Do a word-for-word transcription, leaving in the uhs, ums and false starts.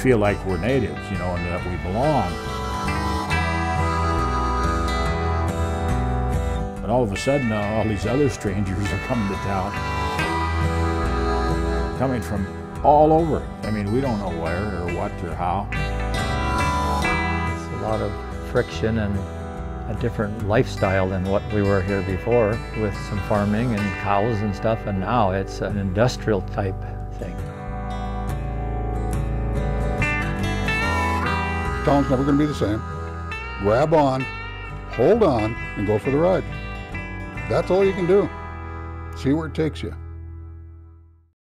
feel like we're natives, you know, and that we belong. But all of a sudden, uh, all these other strangers are coming to town, coming from all over. I mean, we don't know where or what or how. It's a lot of friction and a different lifestyle than what we were here before, with some farming and cows and stuff, and now it's an industrial type thing. Town's never going to be the same. Grab on, hold on, and go for the ride. That's all you can do. See where it takes you.